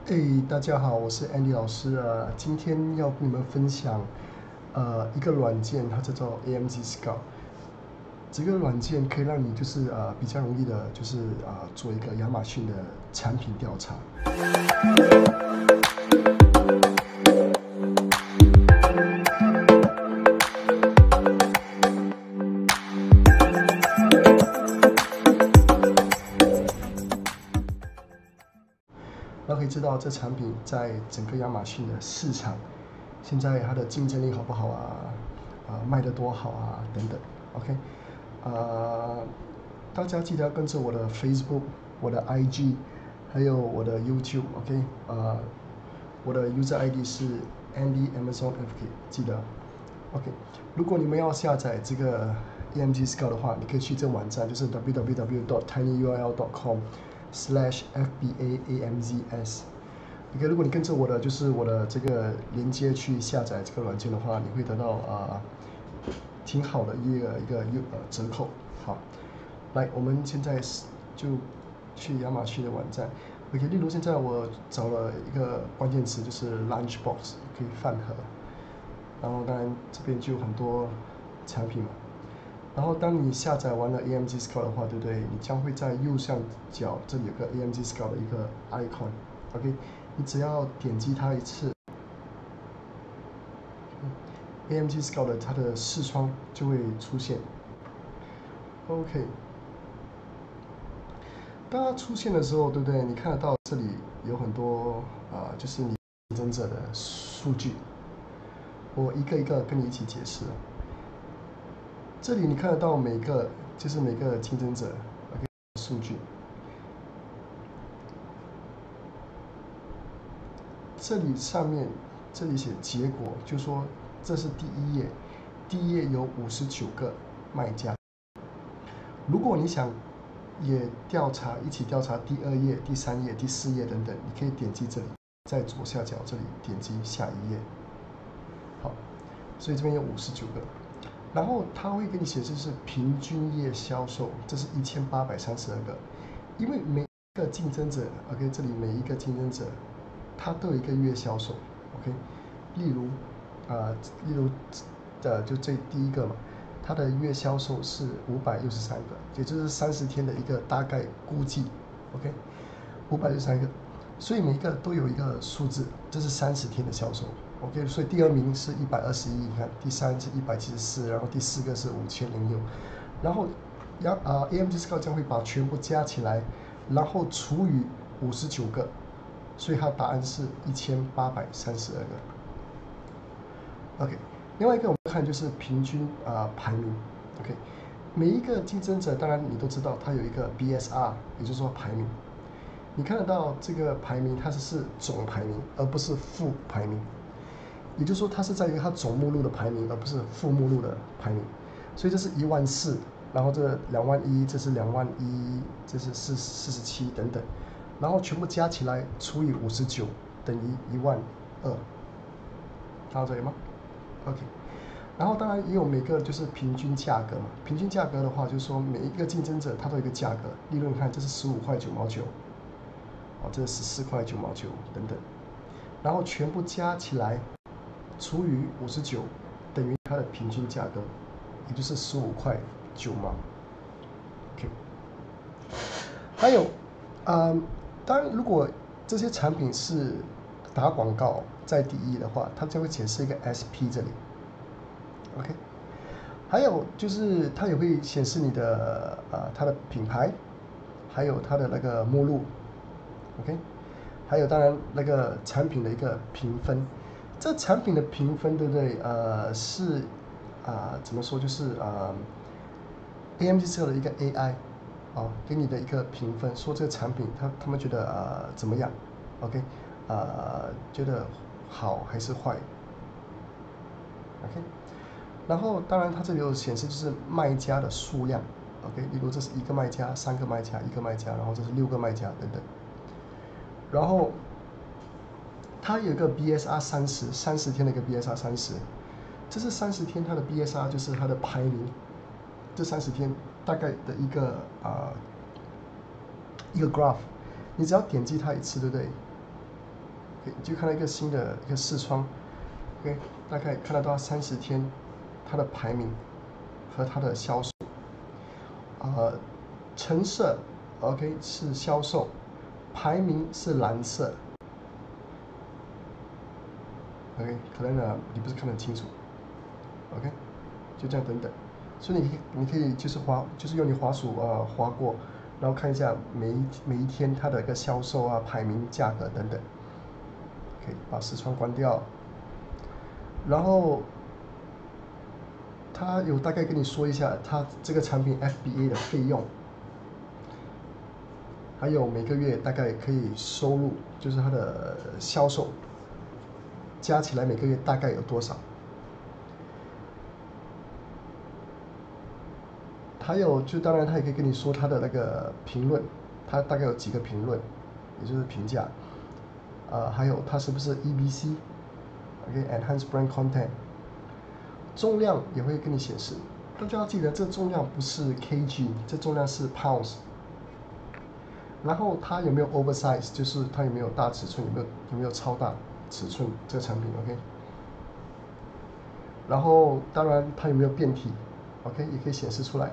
哎，大家好，我是 Andy 老师今天要跟你们分享一个软件，它叫做 AMG Scout。这个软件可以让你就是比较容易的，就是做一个亚马逊的产品调查。然后可以知道这产品在整个亚马逊的市场，现在它的竞争力好不好卖得多好等等。OK，大家记得要跟着我的 Facebook、我的 IG，还有我的 YouTube。OK，我的 user ID 是 Andy Amazon FK，记得。OK，如果你们要下载这个 AMG Scout 的话，你可以去这个网站，就是 www.tinyurl.com/FBAAMZS。OK，如果你跟着我的这个连接去下载这个软件的话，你会得到挺好的一个折扣。好，来，我们现在就去亚马逊的网站。OK，例如现在我找了一个关键词，就是 lunchbox，可以饭盒。然后当然这边就有很多产品嘛。然后当你下载完了 AMG Scout 的话，对不对？你将会在右上角这里有个 AMG Scout 的一个 icon。OK，你只要点击它一次，AMG Scout 的它的视窗就会出现。OK，当它出现的时候，对不对？你看得到这里有很多就是你竞争者的数据。我一个一个跟你一起解释。这里你看得到每个竞争者 OK 数据。这里上面这里写结果，就说这是第一页，第一页有59个卖家。如果你想也一起调查第2页、第3页、第4页等等，你可以点击这里，在左下角这里点击下一页。好，所以这边有59个，然后它会给你显示是平均月销售，这是1832个，因为每一个竞争者 ，OK， 这里每一个竞争者，他都有一个月销售 ，OK， 例如就这第一个嘛，它的月销售是563个，也就是30天的一个大概估计 ，OK，563个，所以每一个都有一个数字，这是30天的销售 ，OK， 所以第2名是121，你看第3是174，然后第4个是5006，然后AMG Scout 将会把全部加起来，然后除以59个，所以它答案是1832个。OK， 另外一个我们看就是平均排名 ，OK， 每一个竞争者当然你都知道它有一个 BSR， 也就是说排名。你看得到这个排名它是总排名，而不是副排名，也就是说它是在于它总目录的排名，而不是副目录的排名。所以这是14000，然后这21000，这是21000，这是47等等，然后全部加起来除以59等于12000，看到这里吗？ OK， 然后当然也有每个就是平均价格嘛，平均价格的话就是说每一个竞争者他都有一个价格，例如你看这是15块9毛9，这是14块9毛9等等，然后全部加起来除以59等于它的平均价格，也就是15块9毛。OK， 还有当然如果这些产品是打广告在第一的话，它将会显示一个 SP 这里。OK， 还有就是它也会显示你的它的品牌，还有它的那个目录 ，OK， 还有当然那个产品的一个评分。这产品的评分对不对？是怎么说就是AMG 设了一个 AI 给你的一个评分，说这个产品他们觉得怎么样 ？OK， 觉得好还是坏 ？OK。然后当然它这里有显示就是卖家的数量 ，OK， 例如这是1个卖家、3个卖家、1个卖家，然后这是6个卖家等等。然后它有一个 BSR 30天的一个 BSR 30，这是30天它的 BSR 就是它的排名，这30天大概的一个graph，你只要点击它一次，对不对？ ，OK， 你就看到一个新的一个视窗 ，OK， 大概看得到30天它的排名和它的销售，橙色 OK 是销售，排名是蓝色 ，OK， 可能你不是看得很清楚 ，OK， 就这样等等，所以你可以就是用你滑鼠滑过，然后看一下每一天它的一个销售排名、价格等等。可以把视窗关掉，然后他有大概跟你说一下他这个产品 FBA 的费用，还有每个月大概可以收入，就是它的销售加起来每个月大概有多少。还有就当然他也可以跟你说他的那个评论，他大概有几个评论，也就是评价，还有他是不是 EBC，OK，Enhanced Brand Content， 重量也会跟你显示。大家要记得，这重量不是 kg， 这重量是 pounds。然后它有没有 oversize， 就是它有没有大尺寸，有没有超大尺寸这个产品 ，OK。然后当然它有没有变体 ，OK 也可以显示出来。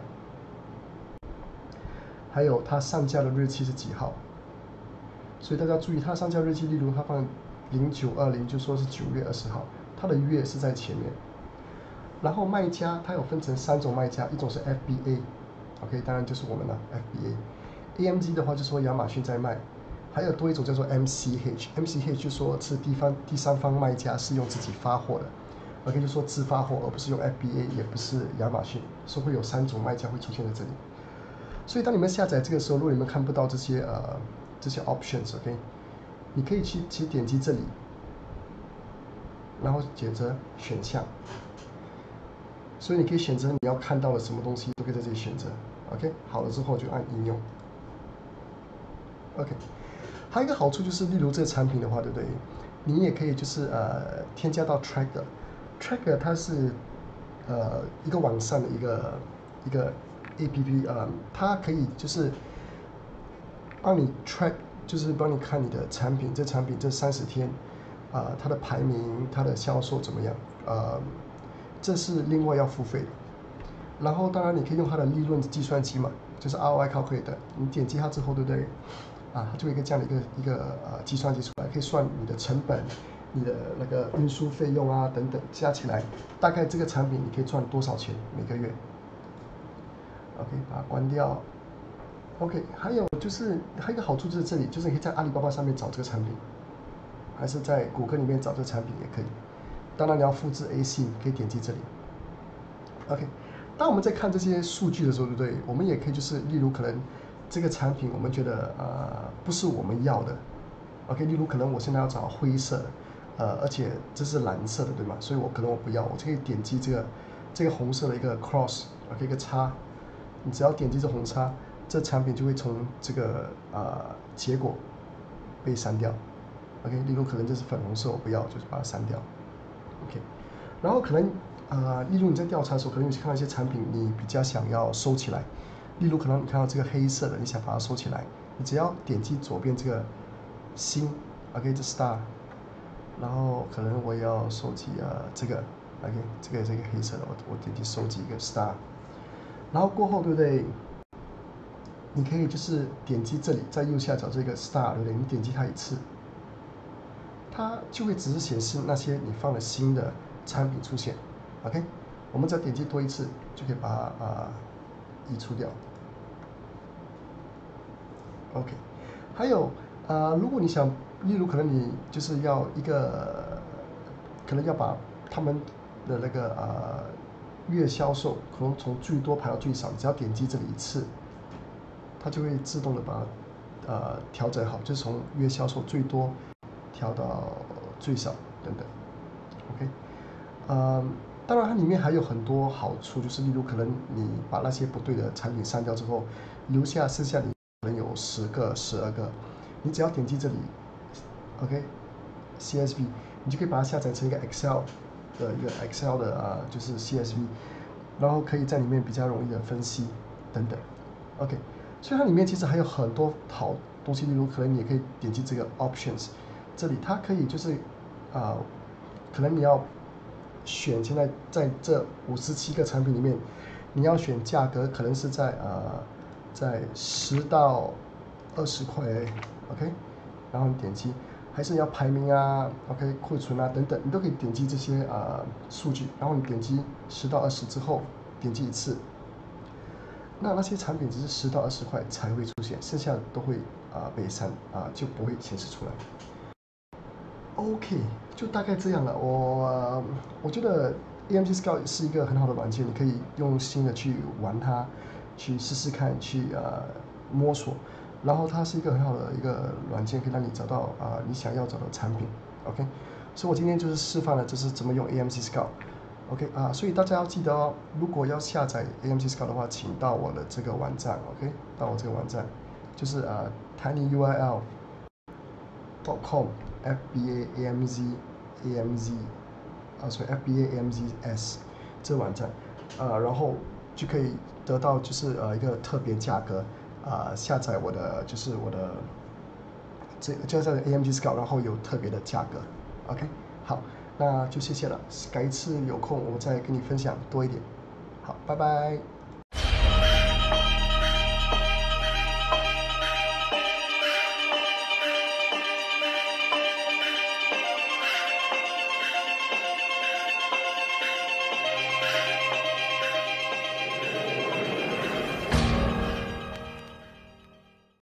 还有它上架的日期是几号，所以大家注意，它上架日期，例如它放0920，就说是9月20号，它的月是在前面。然后卖家它有分成3种卖家，一种是 FBA，OK， 当然就是我们了 FBA。AMG 的话就说亚马逊在卖，还有多一种叫做 MCH，MCH 就说是第三方卖家是用自己发货的，OK 就说自发货，而不是用 FBA， 也不是亚马逊，所以会有3种卖家会出现在这里。所以当你们下载这个时候，如果你们看不到这些options，OK， 你可以去点击这里，然后选择选项。所以你可以选择你要看到的什么东西，都可以在这里选择。OK， 好了之后就按应用。OK， 还有一个好处就是，例如这个产品的话，对不对？你也可以就是添加到 Tracker，Tracker 它是一个网上的一个 APP，它可以就是帮你 track， 就是帮你看你的产品，这30天它的排名、它的销售怎么样，这是另外要付费的。然后当然你可以用它的利润计算机嘛，就是 ROI Calculator， 你点击它之后，对不对？它就有一个这样的一个计算机出来，可以算你的成本、你的那个运输费用等等，加起来大概这个产品你可以赚多少钱每个月。OK， 把它关掉。OK， 还有一个好处就是这里，就是你可以在阿里巴巴上面找这个产品，还是在谷歌里面找这个产品也可以。当然你要复制 AC， 可以点击这里。OK， 当我们在看这些数据的时候，对不对？我们也可以就是例如可能这个产品我们觉得不是我们要的 ，OK， 例如可能我现在要找灰色的，而且这是蓝色的，对吗？所以我不要，我就可以点击这个红色的一个 cross，OK， 一个叉，你只要点击这红叉，这产品就会从这个结果被删掉 ，OK， 例如可能这是粉红色，我不要，就是把它删掉 ，OK， 然后可能例如你在调查的时候，可能你看到一些产品你比较想要收起来，例如可能你看到这个黑色的，你想把它收起来，你只要点击左边这个星 ，OK， 这 star， 然后可能我要收集这个 ，OK， 这个黑色的，我点击收集一个 star， 然后过后对不对？你可以就是点击这里，在右下角这个 star， 对不对？你点击它一次，它就会只是显示那些你放了新的产品出现 ，OK， 我们只要点击多一次，就可以把它移除掉 ，OK。还有如果你想，例如可能你就是要可能要把他们的那个月销售可能从最多排到最少，你只要点击这里一次，它就会自动的把它调整好，就是从月销售最多调到最少等等 ，OK，当然它里面还有很多好处，就是例如可能你把那些不对的产品删掉之后，留下剩下你可能有10个、12个，你只要点击这里 ，OK，CSV，你就可以把它下载成一个 Excel 的就是 CSV，然后可以在里面比较容易的分析等等 ，OK。所以它里面其实还有很多好东西，例如可能你也可以点击这个 options， 这里它可以就是可能你要选现在这57个产品里面，你要选价格可能是在10到20块，OK， 然后你点击，还是要排名啊 ，OK， 库存啊等等，你都可以点击这些数据，然后你点击10到20之后点击一次，那些产品只是10到20块才会出现，剩下的都会被就不会显示出来。OK， 就大概这样了。我觉得 AMC Scout 是一个很好的软件，你可以用心的去玩它，去试试看，去摸索。然后它是一个很好的一个软件，可以让你找到你想要找的产品。OK，所以我今天就是示范了就是怎么用 AMC Scout。OK 所以大家要记得哦，如果要下载 AMC Scout 的话，请到我的这个网站 ，OK， 到我这个网站，就是tinyurl.com FBAAMZ 这个网站，然后就可以得到就是一个特别价格，下载我的就在 AMC Scout， 然后有特别的价格 ，OK， 好，那就谢谢了，改一次有空我再跟你分享多一点，好，拜拜。